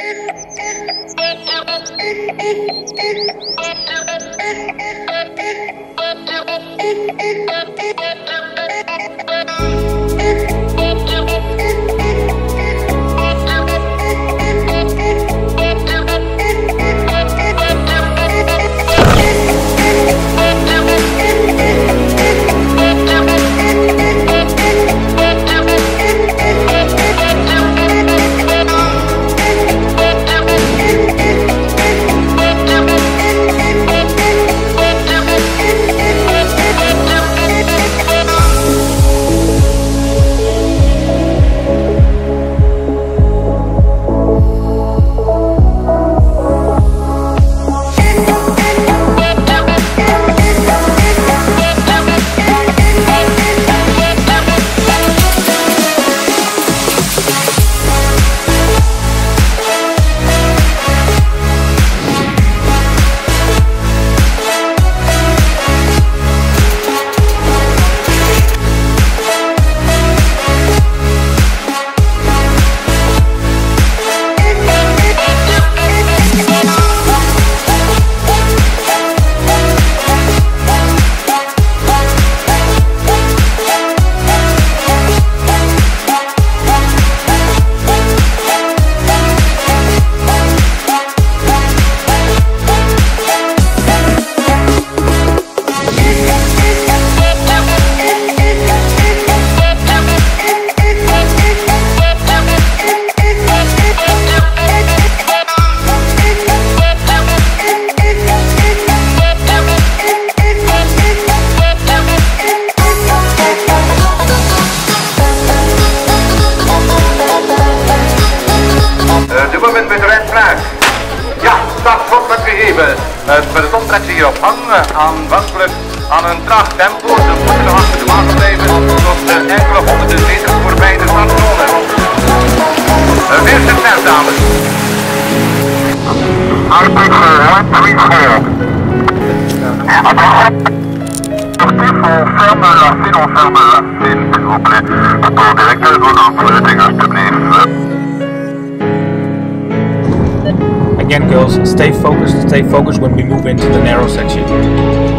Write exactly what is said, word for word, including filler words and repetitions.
Het peloton trekt zich hier op gang, aanvankelijk aan een traag tempo. Ze moeten nog achter de wagen blijven tot uh, enkele honderden meters voorbij de startzone. Uh, weer succes, dames. Hartelijk gehoord. Sortez vont ferme la file, on ferme la file, s'il vous plaît. Pour directeur de ontsluiting, alstublieft. Again, girls, stay focused, stay focused when we move into the narrow section.